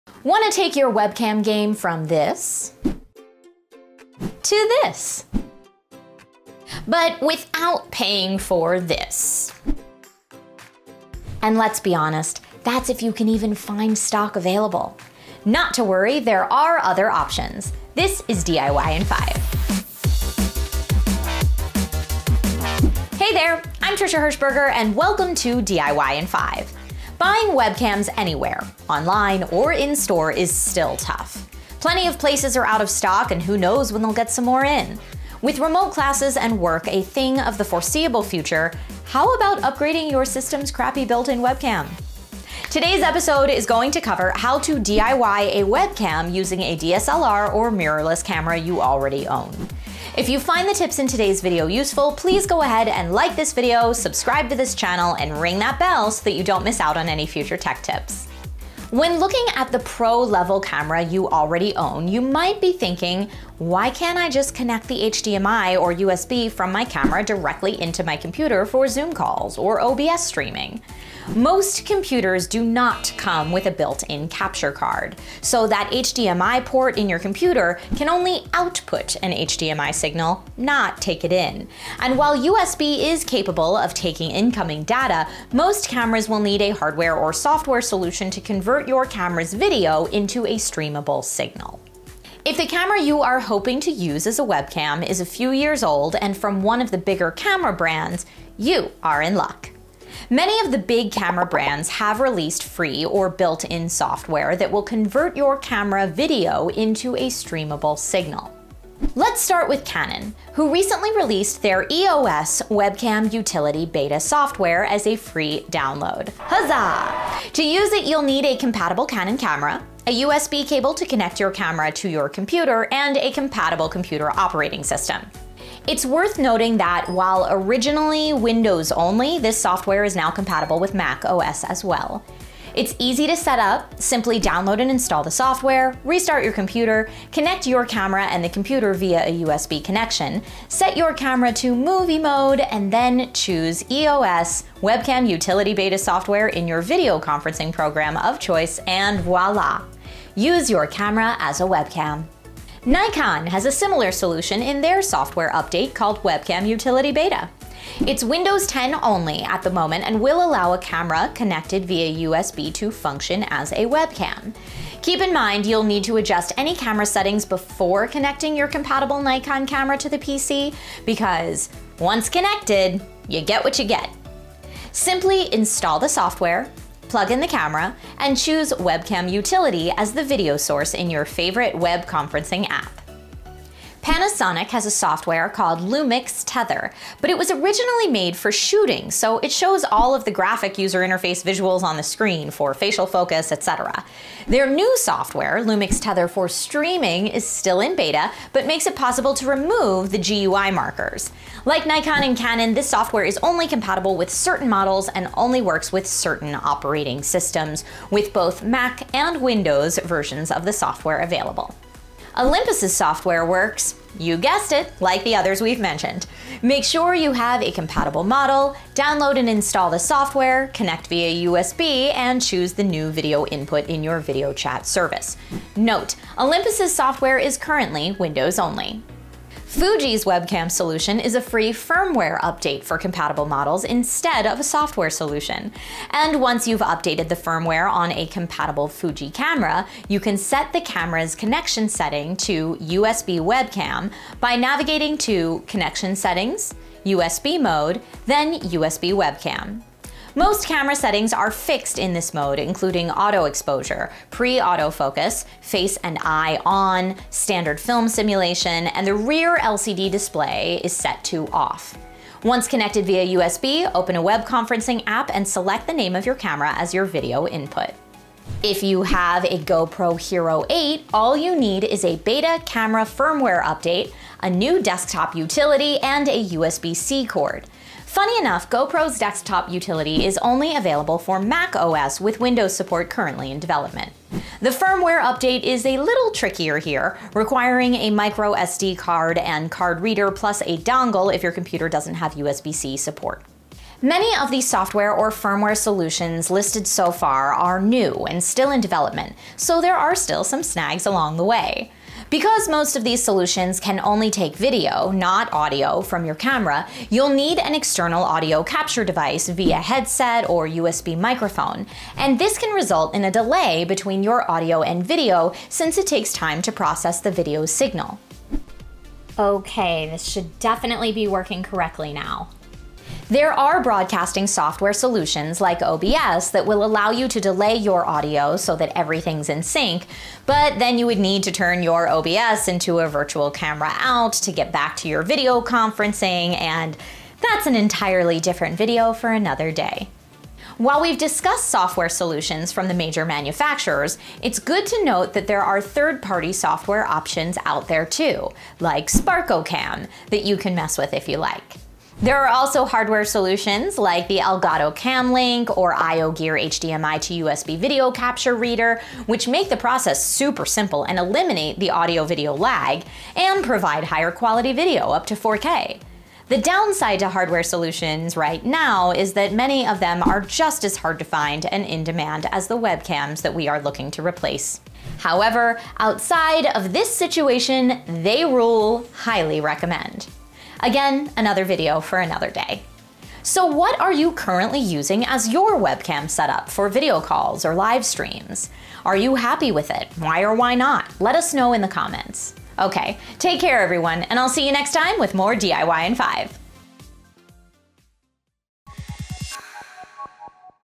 Want to take your webcam game from this to this, but without paying for this? And let's be honest, that's if you can even find stock available. Not to worry, there are other options. This is DIY in 5. Hey there, I'm Trisha Hirschberger and welcome to DIY in 5. Buying webcams anywhere, online or in store, is still tough. Plenty of places are out of stock and who knows when they'll get some more in. With remote classes and work a thing of the foreseeable future, how about upgrading your system's crappy built-in webcam? Today's episode is going to cover how to DIY a webcam using a DSLR or mirrorless camera you already own. If you find the tips in today's video useful, please go ahead and like this video, subscribe to this channel, and ring that bell so that you don't miss out on any future tech tips. When looking at the pro-level camera you already own, you might be thinking, why can't I just connect the HDMI or USB from my camera directly into my computer for Zoom calls or OBS streaming? Most computers do not come with a built-in capture card, so that HDMI port in your computer can only output an HDMI signal, not take it in. And while USB is capable of taking incoming data, most cameras will need a hardware or software solution to convert your camera's video into a streamable signal. If the camera you are hoping to use as a webcam is a few years old and from one of the bigger camera brands, you are in luck. Many of the big camera brands have released free or built-in software that will convert your camera video into a streamable signal. Let's start with Canon, who recently released their EOS Webcam Utility Beta software as a free download. Huzzah! To use it, you'll need a compatible Canon camera, a USB cable to connect your camera to your computer, and a compatible computer operating system. It's worth noting that while originally Windows only, this software is now compatible with Mac OS as well. It's easy to set up. Simply download and install the software, restart your computer, connect your camera and the computer via a USB connection, set your camera to movie mode, and then choose EOS Webcam Utility Beta software in your video conferencing program of choice, and voila! Use your camera as a webcam. Nikon has a similar solution in their software update called Webcam Utility Beta. It's Windows 10 only at the moment and will allow a camera connected via USB to function as a webcam. Keep in mind you'll need to adjust any camera settings before connecting your compatible Nikon camera to the PC, because once connected, you get what you get. Simply install the software, plug in the camera, and choose Webcam Utility as the video source in your favorite web conferencing app. Panasonic has a software called Lumix Tether, but it was originally made for shooting, so it shows all of the graphic user interface visuals on the screen for facial focus, etc. Their new software, Lumix Tether for streaming, is still in beta, but makes it possible to remove the GUI markers. Like Nikon and Canon, this software is only compatible with certain models and only works with certain operating systems, with both Mac and Windows versions of the software available. Olympus's software works, you guessed it, like the others we've mentioned. Make sure you have a compatible model, download and install the software, connect via USB, and choose the new video input in your video chat service. Note, Olympus's software is currently Windows only. Fuji's webcam solution is a free firmware update for compatible models instead of a software solution. And once you've updated the firmware on a compatible Fuji camera, you can set the camera's connection setting to USB webcam by navigating to Connection Settings, USB Mode, then USB Webcam. Most camera settings are fixed in this mode, including auto exposure, pre-autofocus, face and eye on, standard film simulation, and the rear LCD display is set to off. Once connected via USB, open a web conferencing app and select the name of your camera as your video input. If you have a GoPro Hero 8, all you need is a beta camera firmware update, a new desktop utility, and a USB-C cord. Funny enough, GoPro's desktop utility is only available for Mac OS with Windows support currently in development. The firmware update is a little trickier here, requiring a micro SD card and card reader plus a dongle if your computer doesn't have USB-C support. Many of these software or firmware solutions listed so far are new and still in development, so there are still some snags along the way. Because most of these solutions can only take video, not audio, from your camera, you'll need an external audio capture device via headset or USB microphone, and this can result in a delay between your audio and video since it takes time to process the video signal. Okay, this should definitely be working correctly now. There are broadcasting software solutions like OBS that will allow you to delay your audio so that everything's in sync, but then you would need to turn your OBS into a virtual camera out to get back to your video conferencing, and that's an entirely different video for another day. While we've discussed software solutions from the major manufacturers, it's good to note that there are third-party software options out there too, like SparkoCam, that you can mess with if you like. There are also hardware solutions like the Elgato CamLink or IOGear HDMI to USB video capture reader, which make the process super simple and eliminate the audio-video lag, and provide higher quality video up to 4K. The downside to hardware solutions right now is that many of them are just as hard to find and in demand as the webcams that we are looking to replace. However, outside of this situation, they rule. Highly recommend. Again, another video for another day. So what are you currently using as your webcam setup for video calls or live streams? Are you happy with it? Why or why not? Let us know in the comments. Okay, take care everyone, and I'll see you next time with more DIY in 5.